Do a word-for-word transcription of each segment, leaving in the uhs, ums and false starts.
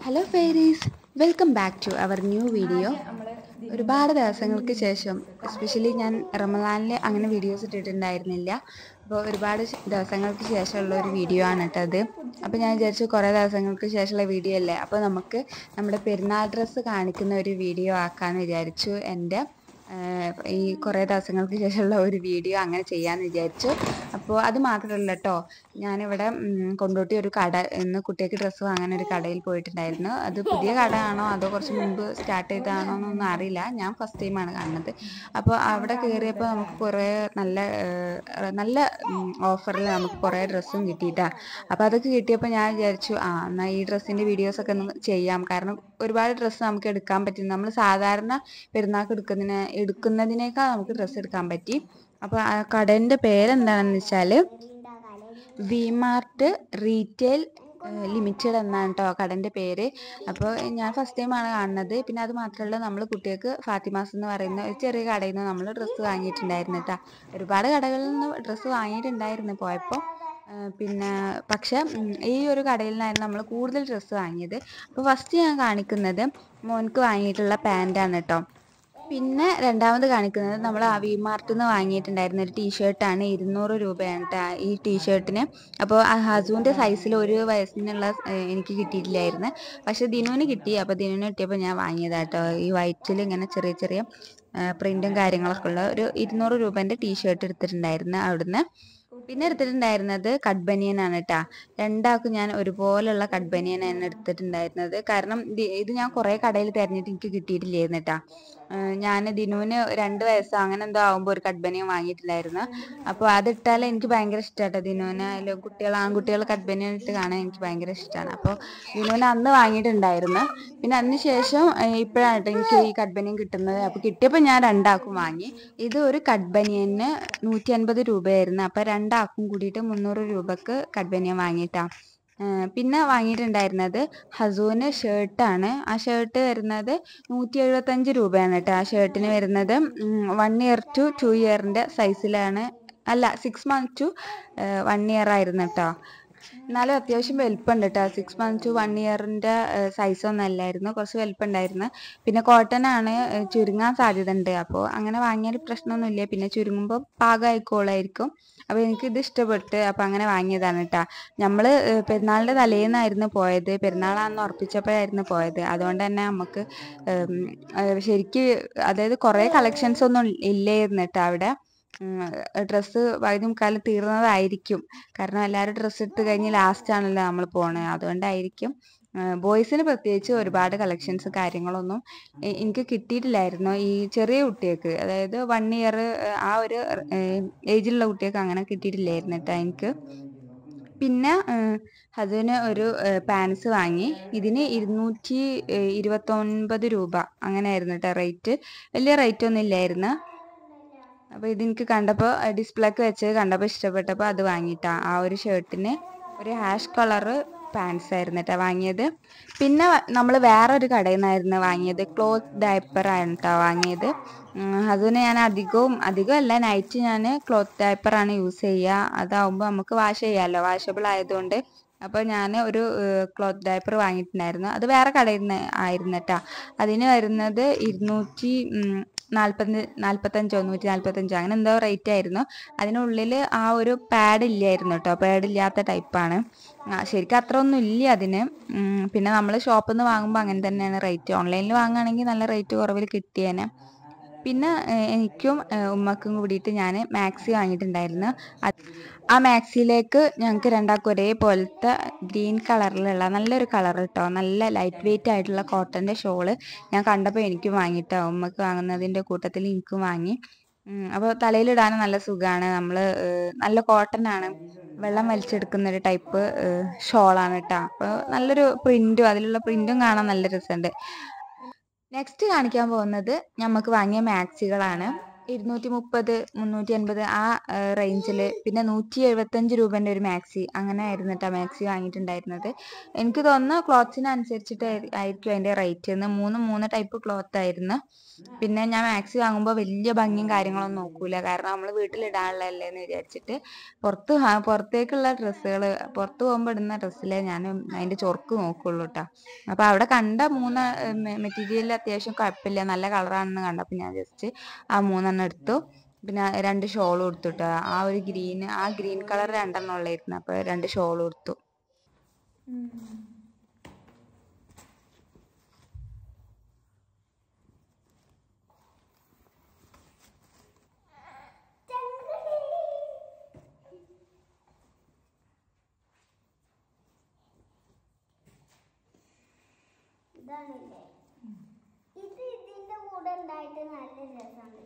Hello fairies, welcome back to our new video. ഒരുപാട് ദിവസങ്ങൾക്ക് ശേഷം, എസ്പെഷ്യലി ഞാൻ റമദാനിൽ അങ്ങനെ വീഡിയോസ് ഇട്ടിട്ടുണ്ടായിരുന്നില്ല. അപ്പോൾ ഒരുപാട് ദിവസങ്ങൾക്ക് ശേഷമുള്ള ഒരു വീഡിയോ ആണ് കേട്ടത്. അപ്പോൾ ഞാൻ വിചാരിച്ചു കുറേ ദിവസങ്ങൾക്ക് ശേഷമുള്ള വീഡിയോ അല്ലേ, അപ്പോൾ നമുക്ക് നമ്മുടെ പെരുന്നാൾ ഡ്രസ്സ് കാണിക്കുന്ന ഒരു വീഡിയോ ആക്കാമെന്ന് വിചാരിച്ചു. എൻ്റെ ഈ കുറേ ദിവസങ്ങൾക്ക് ശേഷമുള്ള ഒരു വീഡിയോ അങ്ങനെ ചെയ്യാമെന്ന് വിചാരിച്ചു. അപ്പോൾ അത് മാത്രമല്ല കേട്ടോ, ഞാനിവിടെ കൊണ്ടോട്ടി ഒരു കട ഇന്ന് കുട്ടിക്ക് ഡ്രസ്സ് വാങ്ങാൻ ഒരു കടയിൽ പോയിട്ടുണ്ടായിരുന്നു. അത് പുതിയ കട ആണോ അതോ കുറച്ച് മുമ്പ് സ്റ്റാർട്ട് ചെയ്തതാണോ എന്നൊന്നും അറിയില്ല. ഞാൻ ഫസ്റ്റ് ടൈമാണ് കാണുന്നത്. അപ്പോൾ അവിടെ കയറിയപ്പോൾ നമുക്ക് കുറേ നല്ല നല്ല ഓഫറിൽ നമുക്ക് കുറേ ഡ്രസ്സും കിട്ടിയിട്ടാണ്. അപ്പോൾ അതൊക്കെ കിട്ടിയപ്പോൾ ഞാൻ വിചാരിച്ചു ആ എന്നാൽ ഈ ഡ്രസ്സിൻ്റെ വീഡിയോസൊക്കെ ഒന്ന് ചെയ്യാം. കാരണം ഒരുപാട് ഡ്രസ്സ് നമുക്ക് എടുക്കാൻ പറ്റും. നമ്മൾ സാധാരണ പെരുന്നാൾക്ക് എടുക്കുന്നതിന് എടുക്കുന്നതിനേക്കാൾ നമുക്ക് ഡ്രസ്സ് എടുക്കാൻ പറ്റി. അപ്പോൾ ആ കടേൻ്റെ പേരെന്താണെന്ന് വെച്ചാൽ വി മാർട്ട് റീറ്റെയിൽ ലിമിറ്റഡ് എന്നാണ് കേട്ടോ കടൻ്റെ പേര്. അപ്പോൾ ഞാൻ ഫസ്റ്റ് ടൈമാണ് കാണുന്നത്. പിന്നെ അത് മാത്രമല്ല, നമ്മൾ കുട്ടികൾക്ക് ഫാത്തിമാസ് എന്ന് പറയുന്ന ഒരു ചെറിയ കടയിൽ നിന്ന് നമ്മൾ ഡ്രസ്സ് വാങ്ങിയിട്ടുണ്ടായിരുന്നു കേട്ടോ. ഒരുപാട് കടകളിൽ നിന്ന് ഡ്രസ്സ് വാങ്ങിയിട്ടുണ്ടായിരുന്നു പോയപ്പോൾ. പിന്നെ പക്ഷെ ഈ ഒരു കടയിൽ നിന്നായിരുന്നു നമ്മൾ കൂടുതൽ ഡ്രസ്സ് വാങ്ങിയത്. അപ്പോൾ ഫസ്റ്റ് ഞാൻ കാണിക്കുന്നത് മോൻക്ക് വാങ്ങിയിട്ടുള്ള പാൻറ്റാണ് കേട്ടോ. പിന്നെ രണ്ടാമത് കാണിക്കുന്നത് നമ്മൾ ആ വി മാർട്ടിൽ നിന്ന് വാങ്ങിയിട്ടുണ്ടായിരുന്ന ഒരു ടീഷർട്ടാണ്. ഇരുന്നൂറ് രൂപയാണ് കേട്ടോ ഈ ടീഷർട്ടിന്. അപ്പോൾ ഹസുവിൻ്റെ സൈസിൽ ഒരു വയസ്സിനുള്ള എനിക്ക് കിട്ടിയിട്ടില്ലായിരുന്നു, പക്ഷെ ദിനുവിന് കിട്ടി. അപ്പോൾ ദിനുവിന് കിട്ടിയപ്പോൾ ഞാൻ വാങ്ങിയതാട്ടോ. ഈ വൈറ്റിൽ ഇങ്ങനെ ചെറിയ ചെറിയ പ്രിൻറ്റും കാര്യങ്ങളൊക്കെ ഉള്ള ഒരു ഇരുന്നൂറ് രൂപേൻ്റെ ടീഷർട്ട് എടുത്തിട്ടുണ്ടായിരുന്നു അവിടുന്ന്. പിന്നെ എടുത്തിട്ടുണ്ടായിരുന്നത് കട്ട് ബനിയനാണ് കേട്ടോ. രണ്ടാൾക്കും ഞാൻ ഒരുപോലുള്ള കട്ട് ബനിയനാണ് എടുത്തിട്ടുണ്ടായിരുന്നത്. കാരണം ഇത് ഞാൻ കുറേ കടയിൽ തിരഞ്ഞിട്ട് എനിക്ക് കിട്ടിയിട്ടില്ലായിരുന്നു കേട്ടോ. ഞാൻ ദിനുവിന് രണ്ട് വയസ്സ് അങ്ങനെ എന്തോ ആകുമ്പോൾ ഒരു കട്ട് ബനിയൻ വാങ്ങിയിട്ടുണ്ടായിരുന്നു. അപ്പോൾ അതിട്ടാൽ എനിക്ക് ഭയങ്കര ഇഷ്ടമാട്ടോ. ദിനുവിന് അതിൽ കുട്ടികൾ ആൺകുട്ടികൾ കട്ട് ബനിയൻ ഇട്ട് കാണാൻ എനിക്ക് ഭയങ്കര ഇഷ്ടമാണ്. അപ്പോൾ ദിനുവിന് അന്ന് വാങ്ങിയിട്ടുണ്ടായിരുന്നു. പിന്നെ അതിന് ശേഷം ഇപ്പോഴാണ് കേട്ടോ എനിക്ക് ഈ കട്ട് ബനിയൻ കിട്ടുന്നത്. അപ്പോൾ കിട്ടിയപ്പോൾ ഞാൻ രണ്ടാൾക്കും വാങ്ങി. ഇത് ഒരു കട്ട് ബനിയന് നൂറ്റി അൻപത് രൂപയായിരുന്നു. അപ്പോൾ രണ്ടാൾക്കും കൂടിയിട്ട് മുന്നൂറ് രൂപക്ക് കട്ട് ബനിയൻ വാങ്ങിയിട്ടാണ്. പിന്നെ വാങ്ങിയിട്ടുണ്ടായിരുന്നത് ഹസുവിന് ഷർട്ടാണ്. ആ ഷർട്ട് വരുന്നത് നൂറ്റി എഴുപത്തഞ്ച് രൂപയാണ് കേട്ടോ. ആ ഷർട്ടിന് വരുന്നത് വൺ ഇയർ ടു ടു ഇയറിൻ്റെ സൈസിലാണ്, അല്ല six month to one year ആയിരുന്നു കേട്ടോ. എന്നാലും അത്യാവശ്യം വലുപ്പമുണ്ട് കേട്ടോ. സിക്സ് മന്ത് ടു വൺ ഇയറിൻ്റെ സൈസൊന്നും അല്ലായിരുന്നു, കുറച്ച് വലുപ്പം ഉണ്ടായിരുന്നു. പിന്നെ കോട്ടനാണ്, ചുരുങ്ങാൻ സാധ്യത ഉണ്ട്. അപ്പോൾ അങ്ങനെ വാങ്ങിയാൽ പ്രശ്നമൊന്നുമില്ല. പിന്നെ ചുരുങ്ങുമ്പോൾ പാകമായിക്കോളായിരിക്കും. അപ്പോൾ എനിക്കിത് ഇഷ്ടപ്പെട്ട് അപ്പോൾ അങ്ങനെ വാങ്ങിയതാണ് കേട്ടോ. നമ്മൾ പെരുന്നാളിൻ്റെ തലേന്നായിരുന്നു പോയത്. പെരുന്നാളാണെന്ന് ഉറപ്പിച്ചപ്പോഴായിരുന്നു പോയത്. അതുകൊണ്ട് തന്നെ നമുക്ക് ശരിക്ക് അതായത് കുറേ കളക്ഷൻസ് ഒന്നും ഇല്ലായിരുന്നു കേട്ടോ അവിടെ. ഡ്രസ്സ് പകുതി മുക്കാലും തീർന്നതായിരിക്കും. കാരണം എല്ലാവരും ഡ്രസ്സ് എടുത്ത് കഴിഞ്ഞ് ലാസ്റ്റ് ആണല്ലോ നമ്മൾ പോണത്. അതുകൊണ്ടായിരിക്കും. ബോയ്സിന് പ്രത്യേകിച്ച് ഒരുപാട് കളക്ഷൻസ് കാര്യങ്ങളൊന്നും എനിക്ക് കിട്ടിയിട്ടില്ലായിരുന്നു. ഈ ചെറിയ കുട്ടികൾക്ക്, അതായത് വൺ ഇയർ ആ ഒരു ഏജിലുള്ള കുട്ടികൾക്ക് അങ്ങനെ കിട്ടിയിട്ടില്ലായിരുന്നു കേട്ടോ എനിക്ക്. പിന്നെ അതിന് ഒരു പാൻസ് വാങ്ങി. ഇതിന് ഇരുന്നൂറ്റി ഇരുപത്തൊൻപത് രൂപ അങ്ങനെയായിരുന്നു കേട്ടോ റേറ്റ്. വലിയ റേറ്റ് ഒന്നും ഇല്ലായിരുന്നു. അപ്പോൾ ഇതെനിക്ക് കണ്ടപ്പോൾ ഡിസ്പ്ലേക്ക് വെച്ച് കണ്ടപ്പോൾ ഇഷ്ടപ്പെട്ടപ്പോൾ അത് വാങ്ങിയിട്ടാണ്. ആ ഒരു ഷർട്ടിന് ഒരു ഹാഷ് കളറ് പാൻസ് ആയിരുന്നു കേട്ടോ വാങ്ങിയത്. പിന്നെ നമ്മൾ വേറൊരു കടയിൽ നിന്നായിരുന്നു വാങ്ങിയത്. ക്ലോത്ത് ഡയപ്പറാണ് കേട്ടോ വാങ്ങിയത്. അതിന് ഞാൻ അധികവും അധികമല്ല നൈറ്റ് ഞാൻ ക്ലോത്ത് ഡയപ്പറാണ് യൂസ് ചെയ്യുക. അതാവുമ്പോൾ നമുക്ക് വാഷ് ചെയ്യാമല്ലോ, വാഷബിൾ ആയതുകൊണ്ട്. അപ്പോൾ ഞാൻ ഒരു ക്ലോത്ത് ഡയപ്പർ വാങ്ങിയിട്ടുണ്ടായിരുന്നു. അത് വേറെ കടയിൽ നിന്ന് ആയിരുന്നു കേട്ടോ. അതിന് വരുന്നത് ഇരുന്നൂറ്റി നാൽപ്പത്തി നാൽപ്പത്തഞ്ചോ നൂറ്റി നാൽപ്പത്തഞ്ചോ അങ്ങനെ എന്തോ റേറ്റ് ആയിരുന്നു. അതിനുള്ളിൽ ആ ഒരു പാഡ് ഇല്ലായിരുന്നു കേട്ടോ. പാഡില്ലാത്ത ടൈപ്പാണ്. ശരിക്കും അത്ര ഒന്നും ഇല്ല അതിന്. പിന്നെ നമ്മൾ ഷോപ്പിൽ നിന്ന് വാങ്ങുമ്പോൾ അങ്ങനെ തന്നെയാണ് റേറ്റ്. ഓൺലൈനിൽ വാങ്ങുകയാണെങ്കിൽ നല്ല റേറ്റ് കുറവിൽ കിട്ടിയേനെ. പിന്നെ എനിക്കും ഉമ്മക്കും കൂടിയിട്ട് ഞാൻ മാക്സി വാങ്ങിയിട്ടുണ്ടായിരുന്നു. ആ മാക്സിയിലേക്ക് ഞങ്ങൾക്ക് രണ്ടാൾക്കും ഒരേപോലത്തെ ഗ്രീൻ കളറിലുള്ള നല്ലൊരു കളർ കേട്ടോ. നല്ല ലൈറ്റ് വെയിറ്റ് ആയിട്ടുള്ള കോട്ടൻ്റെ ഷോള് ഞാൻ കണ്ടപ്പോൾ എനിക്കും വാങ്ങിയിട്ടോ. ഉമ്മക്ക് വാങ്ങുന്നതിൻ്റെ കൂട്ടത്തിൽ എനിക്കും വാങ്ങി. അപ്പോൾ തലയിലിടാനും നല്ല സുഖമാണ്. നമ്മൾ നല്ല കോട്ടനാണ്, വെള്ളം വലിച്ചെടുക്കുന്നൊരു ടൈപ്പ് ഷോളാണ് കേട്ടോ. അപ്പോൾ നല്ലൊരു പ്രിൻറ്റും അതിലുള്ള പ്രിൻറ്റും കാണാൻ നല്ല രസമുണ്ട്. നെക്സ്റ്റ് കാണിക്കാൻ പോകുന്നത് നമുക്ക് വാങ്ങിയ മാക്സികളാണ്. ഇരുന്നൂറ്റി മുപ്പത് മുന്നൂറ്റി അൻപത് ആ റേഞ്ചിൽ. പിന്നെ നൂറ്റി എഴുപത്തഞ്ച് രൂപേൻ്റെ ഒരു മാക്സി അങ്ങനെ ആയിരുന്നു കേട്ടോ മാക്സി വാങ്ങിയിട്ടുണ്ടായിരുന്നത്. എനിക്ക് തോന്നുന്നു ക്ലോത്തിനനുസരിച്ചിട്ട് ആയിരിക്കും അതിൻ്റെ റേറ്റ് എന്ന്. മൂന്ന് മൂന്ന് ടൈപ്പ് ക്ലോത്ത് ആയിരുന്നു. പിന്നെ ഞാൻ മാക്സി വാങ്ങുമ്പോൾ വലിയ ഭംഗിയും കാര്യങ്ങളൊന്നും നോക്കൂല, കാരണം നമ്മൾ വീട്ടിലിടാനുള്ളതല്ലേ എന്ന് വിചാരിച്ചിട്ട് പുറത്ത് പുറത്തേക്കുള്ള ഡ്രസ്സുകൾ പുറത്ത് പോകുമ്പോൾ ഇടുന്ന ഡ്രസ്സിലെ ഞാൻ അതിൻ്റെ ചൊർക്ക് നോക്കുള്ളൂ കേട്ടോ. അപ്പോൾ അവിടെ കണ്ട മൂന്ന് മെറ്റീരിയൽ അത്യാവശ്യം കുഴപ്പമില്ല, നല്ല കളറാണെന്ന് കണ്ടപ്പോൾ ഞാൻ ജസ്റ്റ് ആ മൂന്നെണ്ണം എടുത്തു. പിന്നെ രണ്ട് ഷോളും എടുത്തു കേട്ടോ. ആ ഒരു ഗ്രീൻ ആ ഗ്രീൻ കളർ രണ്ടെണ്ണം ഉള്ളായിരുന്നു, അപ്പോൾ രണ്ട് ഷോളും എടുത്തു. ഇത് ഇതിന്റെ കൂടെ ഉണ്ടായിട്ട് നല്ല രസമാണ്.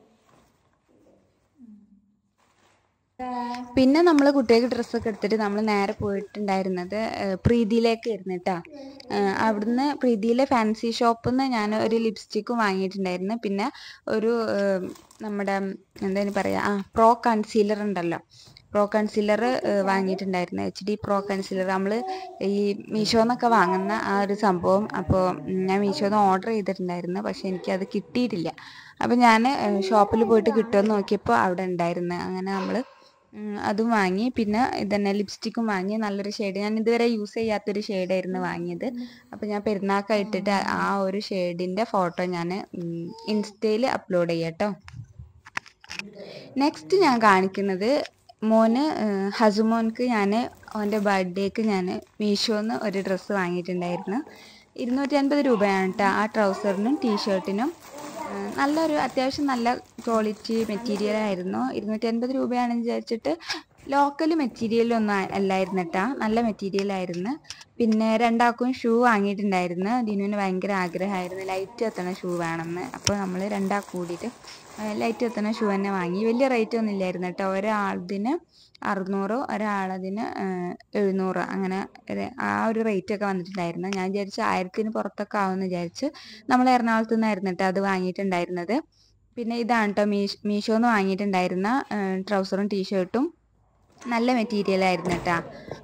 പിന്നെ നമ്മൾ കുട്ടികൾക്ക് ഡ്രസ്സൊക്കെ എടുത്തിട്ട് നമ്മൾ നേരെ പോയിട്ടുണ്ടായിരുന്നത് പ്രീതിയിലേക്ക് ആയിരുന്നു കേട്ടോ. അവിടുന്ന് പ്രീതിയിലെ ഫാൻസി ഷോപ്പിൽ നിന്ന് ഞാൻ ഒരു ലിപ്സ്റ്റിക്കും വാങ്ങിയിട്ടുണ്ടായിരുന്നു. പിന്നെ ഒരു നമ്മുടെ എന്താണ് പറയുക ആ പ്രോ കൺസീലർ ഉണ്ടല്ലോ, പ്രോ കൺസീലർ വാങ്ങിയിട്ടുണ്ടായിരുന്നു. എച്ച് ഡി പ്രോ കൺസീലർ നമ്മൾ ഈ മീഷോന്നൊക്കെ വാങ്ങുന്ന ആ ഒരു സംഭവം. അപ്പോൾ ഞാൻ മീഷോന്ന് ഓർഡർ ചെയ്തിട്ടുണ്ടായിരുന്നു, പക്ഷെ എനിക്കത് കിട്ടിയിട്ടില്ല. അപ്പോൾ ഞാൻ ഷോപ്പിൽ പോയിട്ട് കിട്ടുമെന്ന് നോക്കിയപ്പോൾ അവിടെ ഉണ്ടായിരുന്നു. അങ്ങനെ നമ്മൾ അതും വാങ്ങി. പിന്നെ ഇതന്നെ ലിപ്സ്റ്റിക്കും വാങ്ങി, നല്ലൊരു ഷെയ്ഡ്. ഞാൻ ഇതുവരെ യൂസ് ചെയ്യാത്തൊരു ഷെയ്ഡായിരുന്നു വാങ്ങിയത്. അപ്പോൾ ഞാൻ പെരുന്നാൾക്ക് ഇട്ടിട്ട് ആ ഒരു ഷെയ്ഡിൻ്റെ ഫോട്ടോ ഞാൻ ഇൻസ്റ്റയിൽ അപ്ലോഡ് ചെയ്യാം കേട്ടോ. നെക്സ്റ്റ് ഞാൻ കാണിക്കുന്നത് മോന് ഹസുമോൻക്ക് ഞാൻ അവൻ്റെ ബർത്ത്ഡേക്ക് ഞാൻ മീഷോന്ന് ഒരു ഡ്രസ്സ് വാങ്ങിയിട്ടുണ്ടായിരുന്നു. ഇരുന്നൂറ്റി അൻപത് രൂപയാണ് കേട്ടോ ആ ട്രൗസറിനും ടീഷർട്ടിനും. നല്ലൊരു അത്യാവശ്യം നല്ല ക്വാളിറ്റി മെറ്റീരിയൽ ആയിരുന്നു. ഇരുന്നൂറ്റി അൻപത് രൂപയാണെന്ന് വിചാരിച്ചിട്ട് ലോക്കൽ മെറ്റീരിയലൊന്നും അല്ലായിരുന്നു കേട്ടോ, നല്ല മെറ്റീരിയൽ ആയിരുന്നു. പിന്നെ രണ്ടാൾക്കും ഷൂ വാങ്ങിയിട്ടുണ്ടായിരുന്നു. ദിനുവിന് ഭയങ്കര ആഗ്രഹമായിരുന്നു ലൈറ്റ് എത്തണ ഷൂ വേണമെന്ന്. അപ്പോൾ നമ്മൾ രണ്ടാൾക്കും കൂടിയിട്ട് ലൈറ്റ് എത്തണ ഷൂ തന്നെ വാങ്ങി. വലിയ റേറ്റ് ഒന്നും ഇല്ലായിരുന്നു കേട്ടോ. ഒരാളതിന് അറുന്നൂറോ ഒരാളതിന് എഴുന്നൂറോ അങ്ങനെ ആ ഒരു റേറ്റ് ഒക്കെ വന്നിട്ടുണ്ടായിരുന്നു. ഞാൻ വിചാരിച്ചു ആയിരത്തിന് പുറത്തൊക്കെ ആവുമെന്ന് വിചാരിച്ച് നമ്മൾ എറണാകുളത്ത് നിന്നായിരുന്നു കേട്ടോ അത് വാങ്ങിയിട്ടുണ്ടായിരുന്നത്. പിന്നെ ഇതാണ് കേട്ടോ മീ മീഷോന്ന് വാങ്ങിയിട്ടുണ്ടായിരുന്ന ട്രൗസറും ടീഷർട്ടും. നല്ല മെറ്റീരിയൽ ആയിരുന്നു കേട്ടോ.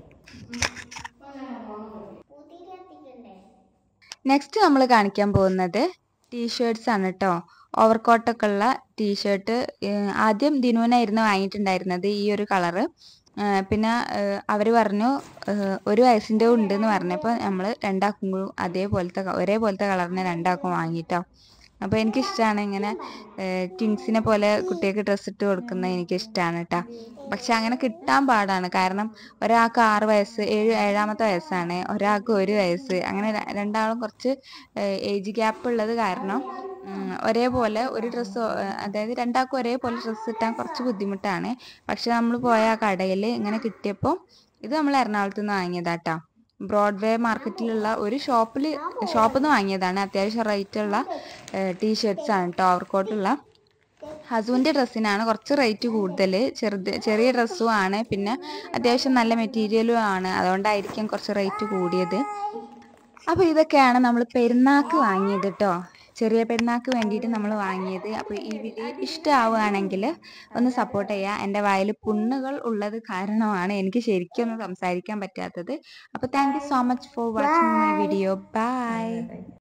നെക്സ്റ്റ് നമ്മൾ കാണിക്കാൻ പോകുന്നത് ടീഷർട്ട്സ് ആണ് കേട്ടോ. ഓവർകോട്ടൊക്കെ ഉള്ള ടീഷർട്ട് ആദ്യം ദിനുവിനായിരുന്നു വാങ്ങിയിട്ടുണ്ടായിരുന്നത് ഈ ഒരു കളറ്. പിന്നെ അവർ പറഞ്ഞു ഒരു വയസ്സിൻ്റെ ഉണ്ടെന്ന് പറഞ്ഞപ്പോൾ നമ്മൾ രണ്ടാക്കും അതേപോലത്തെ ഒരേപോലത്തെ കളറിനെ രണ്ടാക്കും വാങ്ങിയിട്ടോ. അപ്പോൾ എനിക്കിഷ്ടമാണ് ഇങ്ങനെ ട്വിൻസിനെ പോലെ കുട്ടികൾക്ക് ഡ്രസ്സ് ഇട്ട് കൊടുക്കുന്നത് എനിക്കിഷ്ടമാണ് കേട്ടോ. പക്ഷെ അങ്ങനെ കിട്ടാൻ പാടാണ്, കാരണം ഒരാൾക്ക് ആറ് വയസ്സ് ഏഴ് ഏഴാമത്തെ വയസ്സാണ്, ഒരാൾക്ക് ഒരു വയസ്സ്, അങ്ങനെ രണ്ടാളും കുറച്ച് ഏജ് ഗ്യാപ്പ് ഉള്ളത് കാരണം ഒരേപോലെ ഒരു ഡ്രസ്സ് അതായത് രണ്ടാൾക്കും ഒരേപോലെ ഡ്രസ്സ് കിട്ടാൻ കുറച്ച് ബുദ്ധിമുട്ടാണ്. പക്ഷെ നമ്മൾ പോയ ആ കടയിൽ ഇങ്ങനെ കിട്ടിയപ്പോൾ ഇത് നമ്മൾ എറണാകുളത്ത് നിന്ന് വാങ്ങിയതാട്ടോ. ബ്രോഡ്വേ മാർക്കറ്റിലുള്ള ഒരു ഷോപ്പിൽ ഷോപ്പിൽ നിന്ന് വാങ്ങിയതാണ്. അത്യാവശ്യം റേറ്റുള്ള ടീഷർട്ട്സ് ആണ് കേട്ടോ, ഓവർകോട്ടുള്ള. ഹസുവിൻ്റെ ഡ്രസ്സിനാണ് കുറച്ച് റേറ്റ് കൂടുതൽ, ചെറുത് ചെറിയ ഡ്രസ്സും ആണ്, പിന്നെ അത്യാവശ്യം നല്ല മെറ്റീരിയലും ആണ്, അതുകൊണ്ടായിരിക്കും കുറച്ച് റേറ്റ് കൂടിയത്. അപ്പോൾ ഇതൊക്കെയാണ് നമ്മൾ പെരുന്നാൾക്ക് വാങ്ങിയത് കേട്ടോ, ചെറിയ പെരുന്നാൾക്ക് വേണ്ടിയിട്ട് നമ്മൾ വാങ്ങിയത്. അപ്പോൾ ഈ വീഡിയോ ഇഷ്ടമാവുകയാണെങ്കിൽ ഒന്ന് സപ്പോർട്ട് ചെയ്യുക. എൻ്റെ വായിൽ പുണ്ണുകൾ ഉള്ളത് കാരണമാണ് എനിക്ക് ശരിക്കും ഒന്ന് സംസാരിക്കാൻ പറ്റാത്തത്. അപ്പോൾ thank you so much for watching my video. By.